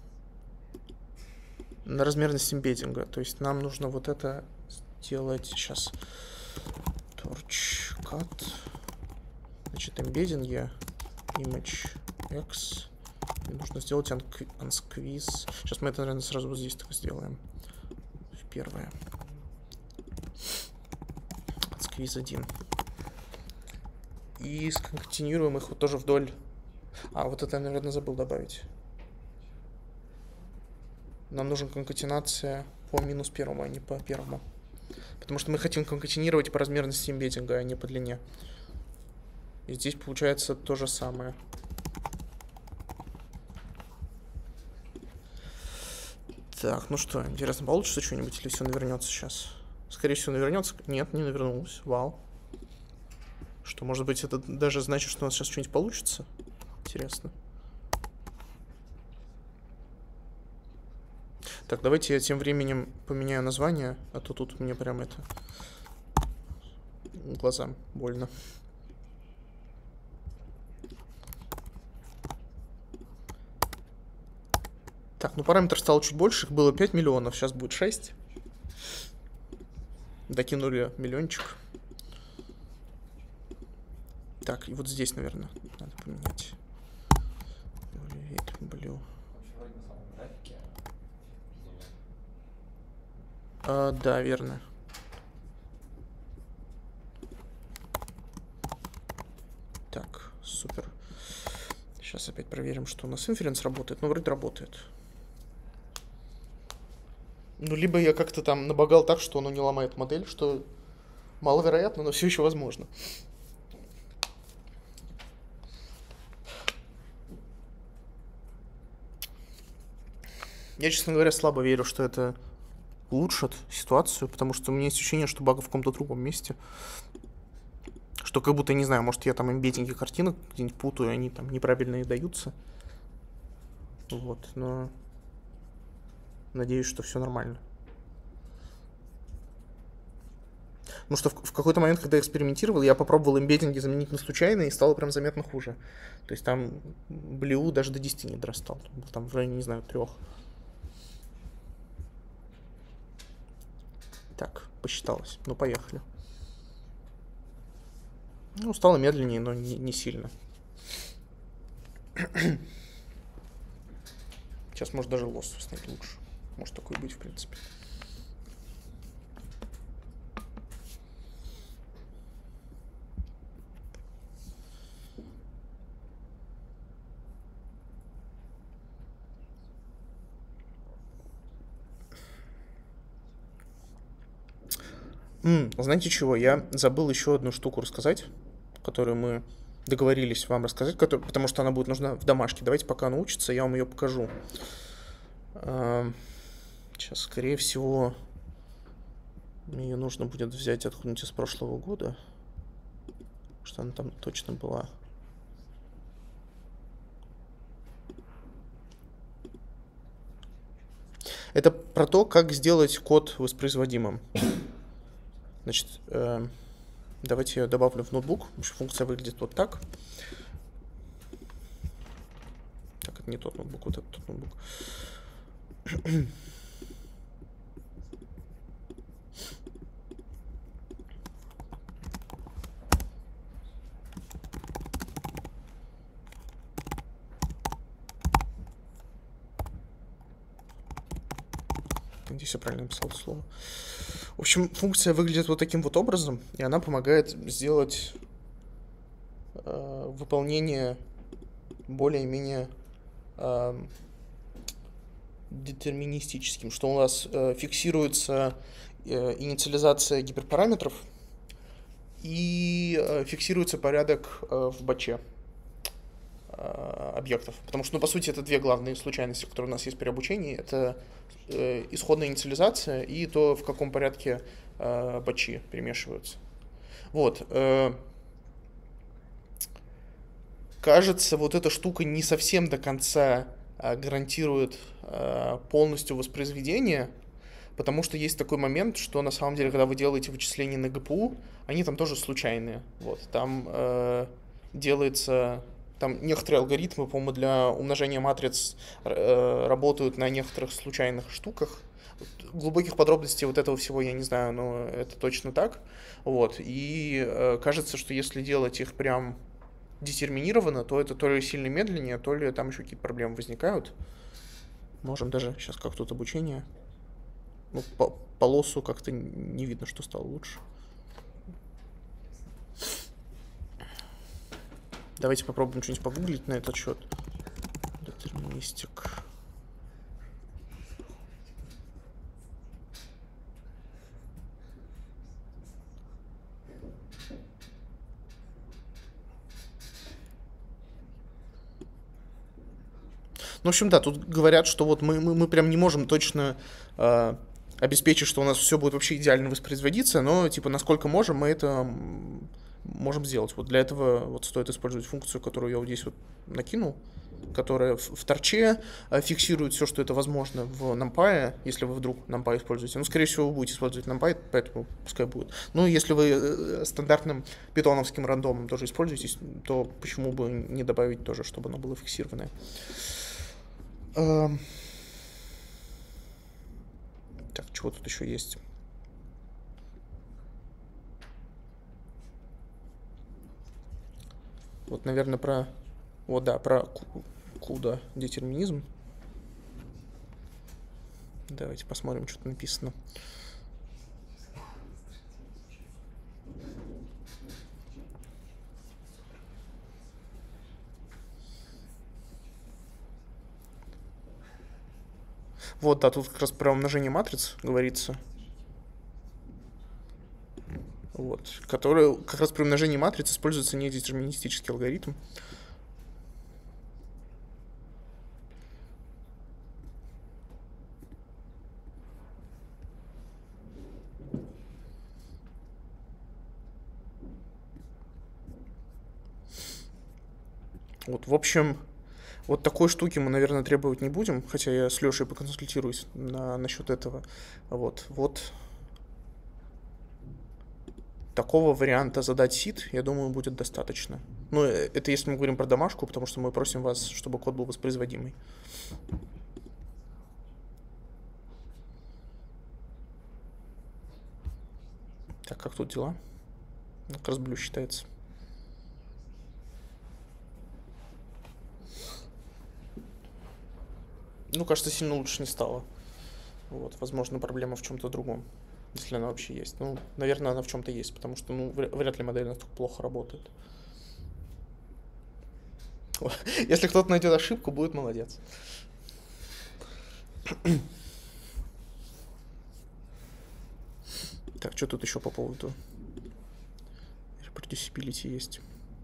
Speaker 1: на размерность эмбеддинга. То есть нам нужно вот это сделать сейчас. Torch cut. Значит, эмбеддинге image x. И нужно сделать unsqueeze. Сейчас мы это, наверное, сразу вот здесь так сделаем. В первое. Unsqueeze один. И сконкатинируем их вот тоже вдоль. А, вот это я, наверное, забыл добавить. Нам нужна конкатенация по минус первому, а не по первому. Потому что мы хотим конкатинировать по размерности эмбеддинга, а не по длине. И здесь получается то же самое. Так, ну что, интересно, получится что-нибудь или все навернется сейчас? Скорее всего, навернется. Нет, не навернулось. Вау. Что, может быть, это даже значит, что у нас сейчас что-нибудь получится? Интересно. Так, давайте я тем временем поменяю название, а то тут мне прям это... глазам больно. Так, ну параметр стал чуть больше, их было пять миллионов, сейчас будет шесть. Докинули миллиончик. Так, и вот здесь, наверное, надо поменять. Blue. А, да, верно. Так, супер. Сейчас опять проверим, что у нас инференс работает. Ну, вроде работает. Ну, либо я как-то там набагал так, что оно не ломает модель, что маловероятно, но все еще возможно. Я, честно говоря, слабо верю, что это улучшит ситуацию, потому что у меня есть ощущение, что баг в каком-то другом месте. Что как будто, не знаю, может, я там эмбеддинги картинок где-нибудь путаю, они там неправильно даются. Вот, но надеюсь, что все нормально. Потому что в, в какой-то момент, когда я экспериментировал, я попробовал эмбеддинги заменить на случайные, и стало прям заметно хуже. То есть там блю даже до десяти не дорастал. Там в районе, не знаю, трех. Так, посчиталось. Ну, поехали. Ну, стало медленнее, но не, не сильно. Сейчас, может, даже лосс станет лучше. Может такое быть, в принципе. М, знаете чего? Я забыл еще одну штуку рассказать, которую мы договорились вам рассказать, который, потому что она будет нужна в домашке. Давайте, пока она учится, я вам ее покажу. А, сейчас, скорее всего, ее нужно будет взять откуда-нибудь из прошлого года, что она там точно была. Это про то, как сделать код воспроизводимым. Значит, э, давайте я добавлю в ноутбук. Функция выглядит вот так. Так, это не тот ноутбук, вот этот тот ноутбук. Здесь я правильно написал это слово. В общем, функция выглядит вот таким вот образом, и она помогает сделать э, выполнение более-менее э, детерминистическим, что у нас э, фиксируется э, инициализация гиперпараметров и э, фиксируется порядок э, в батче э, объектов. Потому что, ну, по сути, это две главные случайности, которые у нас есть при обучении. Это э, исходная инициализация и то, в каком порядке э, батчи перемешиваются. Вот. Э, кажется, вот эта штука не совсем до конца э, гарантирует э, полностью воспроизведение, потому что есть такой момент, что на самом деле, когда вы делаете вычисления на ГПУ, они там тоже случайные. Вот. Там э, делается... Там некоторые алгоритмы, по-моему, для умножения матриц э, работают на некоторых случайных штуках. Глубоких подробностей вот этого всего я не знаю, но это точно так. Вот. И э, кажется, что если делать их прям детерминированно, то это то ли сильно медленнее, то ли там еще какие-то проблемы возникают. Можем даже сейчас как тут обучение. Ну, по полосу как-то не видно, что стало лучше. Давайте попробуем что-нибудь погуглить на этот счет. Детерминистик. Ну, в общем, да, тут говорят, что вот мы, мы, мы прям не можем точно э, обеспечить, что у нас все будет вообще идеально воспроизводиться, но, типа, насколько можем, мы это можем сделать. Вот для этого вот стоит использовать функцию, которую я вот здесь вот накинул, которая в, в торче э, фиксирует все, что это возможно в NumPy, если вы вдруг NumPy используете. Ну, скорее всего, вы будете использовать NumPy, поэтому пускай будет. Ну, если вы э, стандартным питоновским рандомом тоже используетесь, то почему бы не добавить тоже, чтобы оно было фиксированное. Так, чего тут еще есть? Вот, наверное, про... Вот, да, про куда детерминизм. Давайте посмотрим, что тут написано. Вот, да, тут как раз про умножение матриц говорится. Вот, который как раз при умножении матриц используется недетерминистический алгоритм. Вот, в общем, вот такой штуки мы, наверное, требовать не будем, хотя я с Лешей поконсультируюсь на, насчет этого. Вот, вот. Такого варианта задать сид, я думаю, будет достаточно. Ну, это если мы говорим про домашку, потому что мы просим вас, чтобы код был воспроизводимый. Так, как тут дела? Как раз блю считается. Ну, кажется, сильно лучше не стало. Вот, возможно, проблема в чем-то другом, если она вообще есть. Ну, наверное, она в чем-то есть, потому что, ну, вряд ли модель настолько плохо работает. Если кто-то найдет ошибку, будет молодец. Так, что тут еще по поводу reproducibility есть?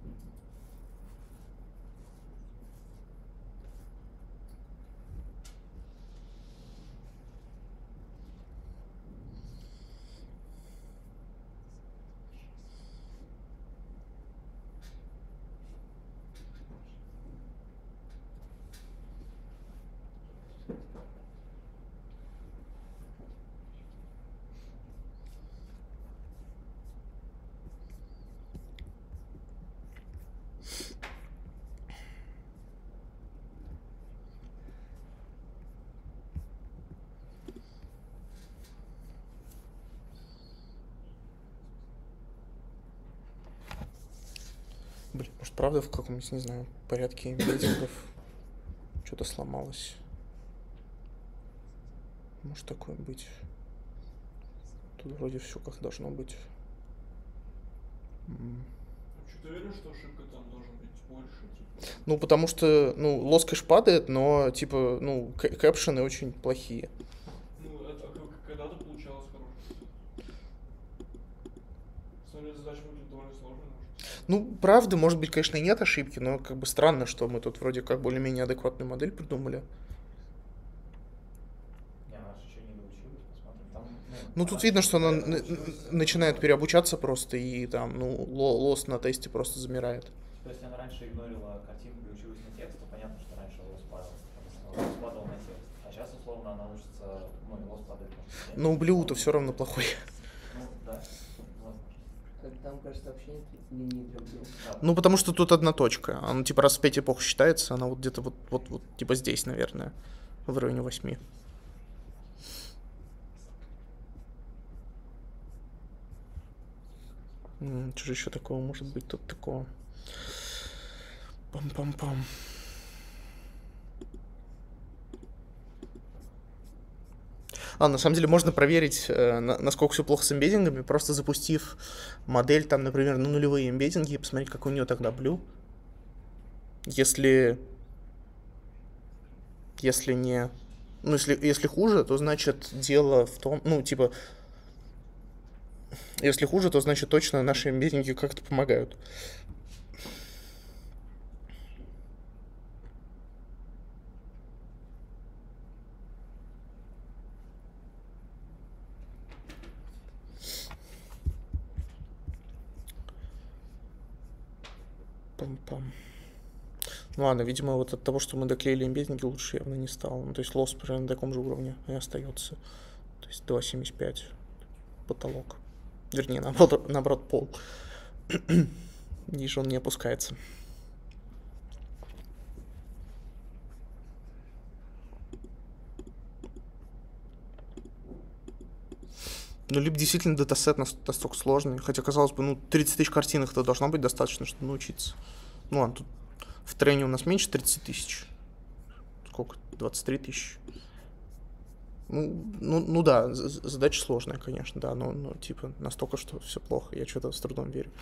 Speaker 1: Блин, может, правда в каком-нибудь, не знаю, порядке эмбеддингов что-то сломалось? Может такое быть? Тут вроде все как должно быть.
Speaker 3: Что ты уверен, что ошибка там должен быть больше? Типа?
Speaker 1: Ну, потому что, ну, лосс кэш падает, но, типа, ну, кэ- кэпшены очень плохие.
Speaker 3: Ну, это как- когда-то получалось хорошо. На самом деле задача выглядит довольно сложной. Может.
Speaker 1: Ну, правда, может быть, конечно, и нет ошибки, но как бы странно, что мы тут вроде как более-менее адекватную модель придумали.
Speaker 5: Не, она же еще не доучилась, посмотрим. Там,
Speaker 1: Ну, тут видно, что она н- н- начинает переобучаться просто, и там, ну, ло- лосс на тесте просто замирает.
Speaker 5: То есть она раньше игнорила картинку и училась на текст, то понятно, что раньше лосс падал. Лосс падал на текст. А сейчас, условно, она учится, ну, и лосс падает на текст.
Speaker 1: Но у Блю-то все равно плохой.
Speaker 5: Ну, да, возможно.
Speaker 2: Как Там, кажется, вообще нет линии для блю.
Speaker 5: Да.
Speaker 1: Ну, потому что тут одна точка. Она, типа, раз в пять эпох считается, она вот где-то вот, вот, вот, типа, здесь, наверное, в районе восьми. Что же еще такого может быть тут такого? Пам-пам-пам. А, на самом деле можно проверить, э, на- насколько все плохо с эмбеддингами, просто запустив модель, там, например, на нулевые эмбеддинги, и посмотреть, как у нее тогда блю. Если... Если не... Ну, если, если хуже, то значит дело в том... Ну, типа... Если хуже, то значит точно наши эмбеддинги как-то помогают. Пам-пам. Ну ладно, видимо, вот от того, что мы доклеили эмбеддинги, лучше явно не стало. Ну, то есть лосс примерно на таком же уровне и остается. То есть два семьдесят пять потолок. Вернее, наоборот, наоборот пол. Ниже он не опускается. Ну, либо действительно датасет нас- настолько сложный. Хотя, казалось бы, ну, тридцать тысяч картинок-то должно быть достаточно, чтобы научиться. Ну ладно, тут в трене у нас меньше тридцати тысяч. Сколько? двадцать три тысячи. Ну, ну, ну да, з- з- задача сложная, конечно, да, но, но типа настолько, что все плохо. Я что-то с трудом верю.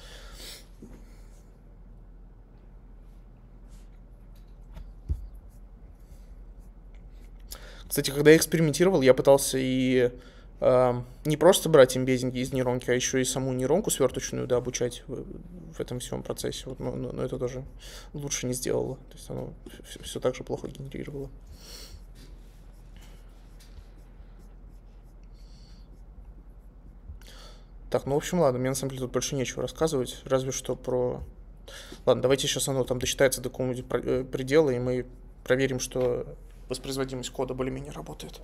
Speaker 1: Кстати, когда я экспериментировал, я пытался и э, не просто брать эмбеддинги из нейронки, а еще и саму нейронку сверточную, да, обучать в, в этом всем процессе. Вот, но, но это тоже лучше не сделало. То есть оно все, все так же плохо генерировало. Так, ну, в общем, ладно, мне на самом деле тут больше нечего рассказывать, разве что про... Ладно, давайте сейчас оно там досчитается до какого-нибудь предела, и мы проверим, что воспроизводимость кода более-менее работает.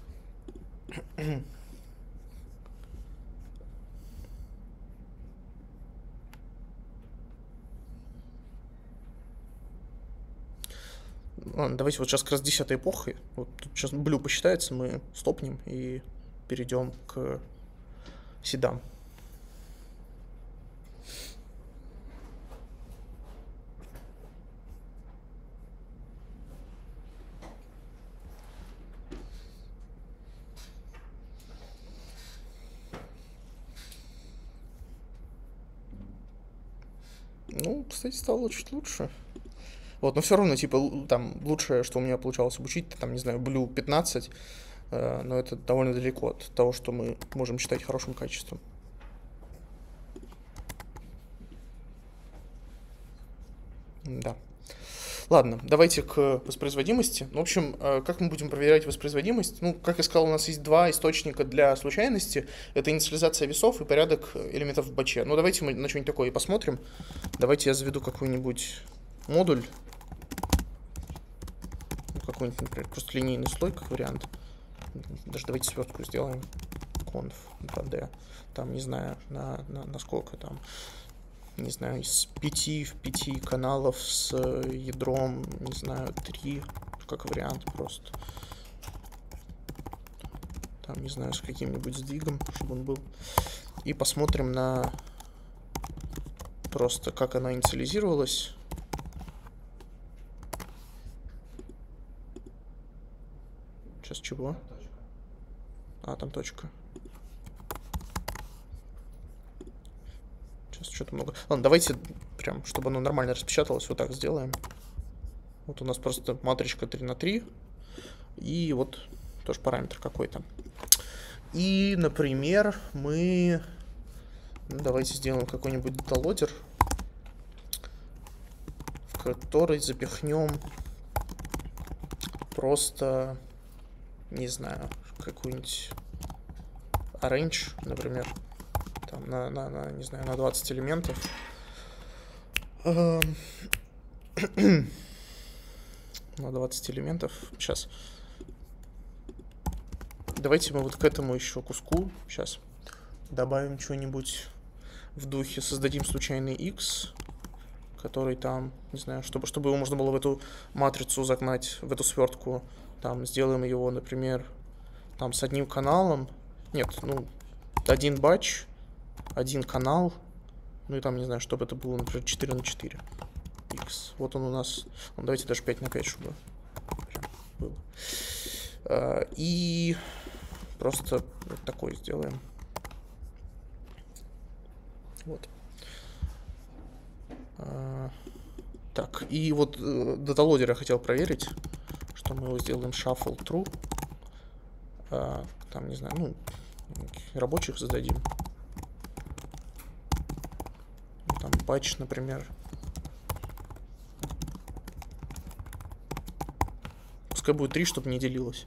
Speaker 1: Ладно, давайте вот сейчас как раз десятой эпохой. Вот тут сейчас блю посчитается, мы стопнем и перейдем к седам. Ну, кстати, стало чуть лучше. Вот, но все равно, типа, там, лучшее, что у меня получалось обучить, там, не знаю, блю пятнадцать, э, но это довольно далеко от того, что мы можем считать хорошим качеством. Да. Ладно, давайте к воспроизводимости. В общем, как мы будем проверять воспроизводимость? Ну, как я сказал, у нас есть два источника для случайности. Это инициализация весов и порядок элементов в баче. Ну, давайте мы на что-нибудь такое и посмотрим. Давайте я заведу какой-нибудь модуль. Ну, какой-нибудь, например, просто линейный слой, как вариант. Даже давайте свертку сделаем. Conf два дэ. Там, не знаю, на, на, на сколько там... не знаю, из пяти в пяти каналов с ядром, не знаю, три, как вариант просто. Там, не знаю, с каким-нибудь сдвигом, чтобы он был. И посмотрим на просто, как она инициализировалась. Сейчас чего? А, там точка. Что-то много. Ладно, давайте прям, чтобы оно нормально распечаталось, вот так сделаем. Вот у нас просто матричка три на три. И вот тоже параметр какой-то. И, например, мы... Ну, давайте сделаем какой-нибудь даталодер, в который запихнем просто, не знаю, какой-нибудь arrange, например. Там на, на, на, не знаю, на двадцать элементов. На двадцать элементов. Сейчас. Давайте мы вот к этому еще куску сейчас добавим что-нибудь в духе. Создадим случайный x, который там, не знаю, чтобы, чтобы его можно было в эту матрицу загнать, в эту свертку. Там сделаем его, например, там с одним каналом. Нет, ну, один батч. Один канал, ну и там, не знаю, чтобы это было, например, четыре на четыре. X. Вот он у нас, ну, давайте даже пять на пять, чтобы было. А, и просто вот такой сделаем. Вот. А, так, и вот даталодер я хотел проверить, что мы его сделаем shuffle true. А, там, не знаю, ну, рабочих зададим. Там батч, например. Пускай будет три, чтобы не делилось.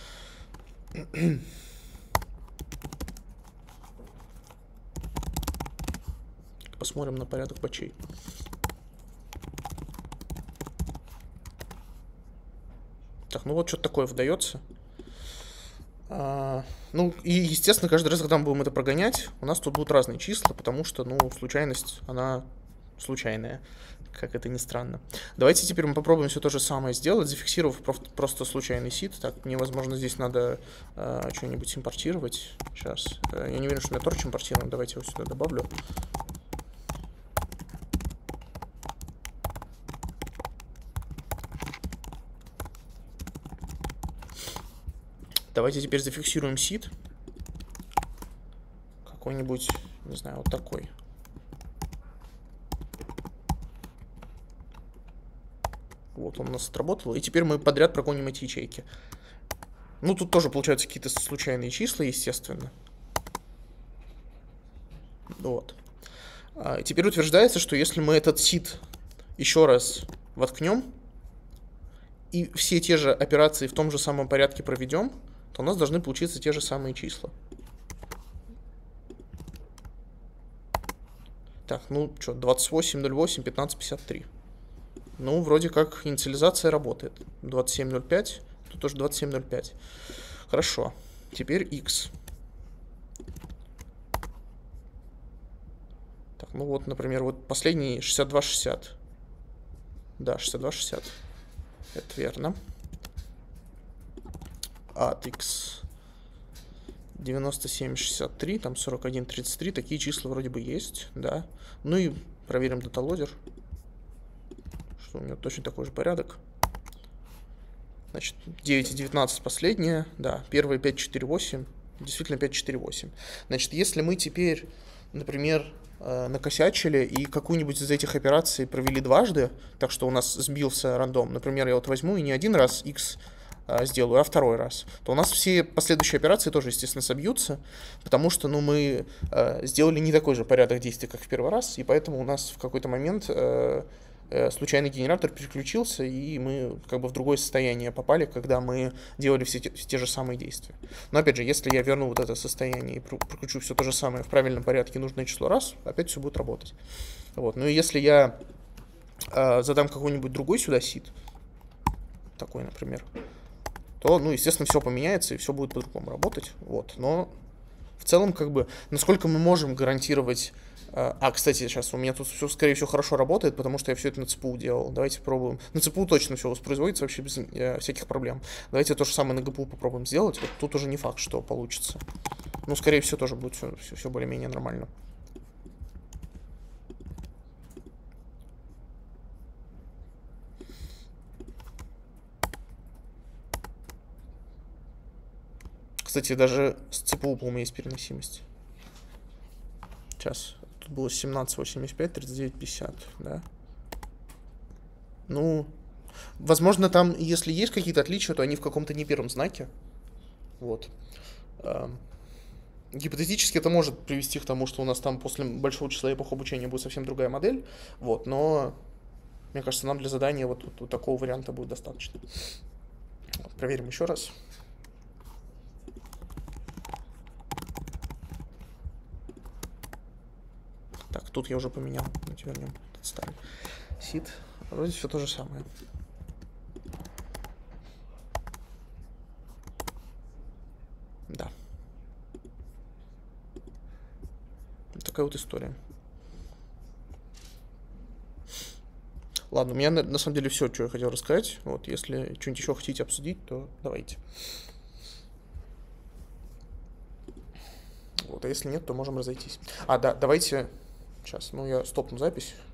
Speaker 1: Посмотрим на порядок батчей. Так, ну вот что-то такое выдается. А, ну, и, естественно, каждый раз, когда мы будем это прогонять, у нас тут будут разные числа, потому что, ну, случайность, она случайная, как это ни странно. Давайте теперь мы попробуем все то же самое сделать, зафиксировав просто случайный сид. Так, мне, возможно, здесь надо а, что-нибудь импортировать. Сейчас. Я не уверен, что у меня торч импортирован. Давайте его сюда добавлю. Давайте теперь зафиксируем сид. Какой-нибудь, не знаю, вот такой. Вот он у нас отработал. И теперь мы подряд прогоним эти ячейки. Ну, тут тоже получаются какие-то случайные числа, естественно. Вот. А теперь утверждается, что если мы этот сид еще раз воткнем и все те же операции в том же самом порядке проведем, то у нас должны получиться те же самые числа. Так, ну что, двадцать восемь ноль восемь, пятнадцать пятьдесят три. Ну, вроде как инициализация работает. двадцать семь ноль пять, тут тоже двадцать семь ноль пять. Хорошо. Теперь x. Так, ну вот, например, вот последний шестьдесят два шестьдесят. Да, шестьдесят два шестьдесят. Это верно. От x девяносто семь шестьдесят три, там сорок один тридцать три, такие числа вроде бы есть, да. Ну и проверим даталодер, что у него точно такой же порядок. Значит, девять и девятнадцать последняя, да, первые пять четыре восемь, действительно пять четыре восемь. Значит, если мы теперь, например, накосячили и какую-нибудь из этих операций провели дважды, так что у нас сбился рандом, например, я вот возьму и не один раз x сделаю, а второй раз, то у нас все последующие операции тоже, естественно, собьются, потому что, ну, мы э, сделали не такой же порядок действий, как в первый раз, и поэтому у нас в какой-то момент э, э, случайный генератор переключился, и мы как бы в другое состояние попали, когда мы делали все те, те же самые действия. Но, опять же, если я верну вот это состояние и прокручу все то же самое в правильном порядке нужное число раз, опять все будет работать. Вот. Ну и если я э, задам какой-нибудь другой сюда сид, такой, например, то, ну, естественно, все поменяется и все будет по-другому работать. Вот. Но в целом, как бы, насколько мы можем гарантировать... А, кстати, сейчас у меня тут все, скорее всего, хорошо работает, потому что я все это на ЦПУ делал. Давайте попробуем. На ЦПУ точно все воспроизводится вообще без э, всяких проблем. Давайте то же самое на ГПУ попробуем сделать. Вот тут уже не факт, что получится. Ну, скорее всего, тоже будет все, все, все более-менее нормально. Кстати, даже с ЦПУ, по-моему, есть переносимость. Сейчас. Тут было семнадцать восемьдесят пять, тридцать девять пятьдесят, да? Ну, возможно, там, если есть какие-то отличия, то они в каком-то не первом знаке. Вот. Гипотетически это может привести к тому, что у нас там после большого числа эпох обучения будет совсем другая модель. Вот, но, мне кажется, нам для задания вот, вот, вот такого варианта будет достаточно. Вот, проверим еще раз. Так, тут я уже поменял. Давайте вернем этот старый сид. Вроде все то же самое. Да. Вот такая вот история. Ладно, у меня на, на самом деле все, что я хотел рассказать. Вот, если что-нибудь еще хотите обсудить, то давайте. Вот, а если нет, то можем разойтись. А, да, давайте... Сейчас, ну я стопну запись.